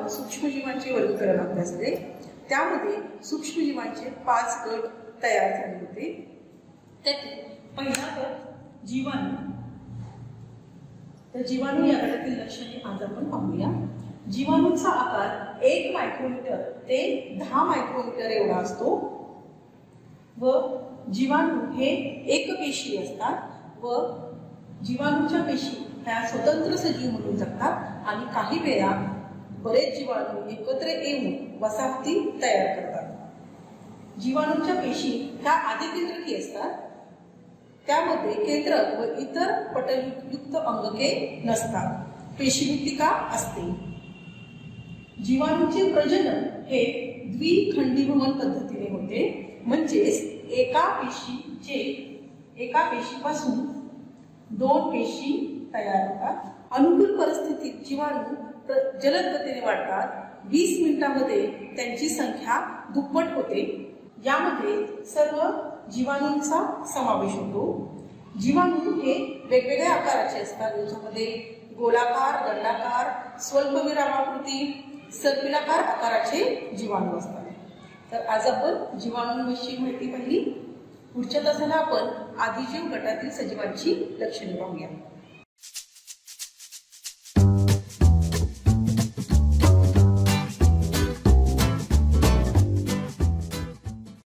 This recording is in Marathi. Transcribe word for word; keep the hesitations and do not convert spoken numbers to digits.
आपण सूक्ष्मजीवांचे वर्गीकरण अभ्यासले। त्यामध्ये सूक्ष्मजीवांचे पाच गट तयार झाले होते। त्यातील पहिला गट जीवाणू। तर जीवाणू या गटातील लक्षणे आज आपण पाहूया। जीवाणूचा आकार एक मायक्रोमीटर ते दहा मायक्रोमीटर एवढा असतो व जीवाणू हे एकपेशी असतात व जीवाणूच्या पेशी ह्या स्वतंत्र सजीव म्हणून जगतात आणि काही वेळा बरेच जीवाणू एकत्र येऊन वसाहती तयार करतात। जीवाणूच्या पेशी ह्या आदिकेंद्रकी असतात, त्यामध्ये केंद्रक व इतर पटलयुक्त अंगके नसतात, पेशीभित्तिका असते। जीवाणूचे प्रजनन हे द्विखंडीभवन पद्धतीने होते, म्हणजेच एका पेशीचे एका पेशीपासून दोन पेशी तयार होतात। अनुकूल परिस्थितीत जीवाणू जलद गतीने वाढतात। वीस मिनिटांमध्ये त्यांची संख्या दुप्पट होते। यामध्ये सर्व जीवाणूंचा समावेश होतो। जीवाणू हे वेगवेगळ्या आकाराचे असतात, ज्याच्यामध्ये गोलाकार, दंडाकार, स्वल्पविरामाकृती, सर्पिलाकार आकाराचे जीवाणू असतात। तर आज आपण जीवाणूंविषयी माहिती पाहिली। पुढच्या तासाला आपण आदिजीव गटातील सजीवांची लक्षणे पाहूया।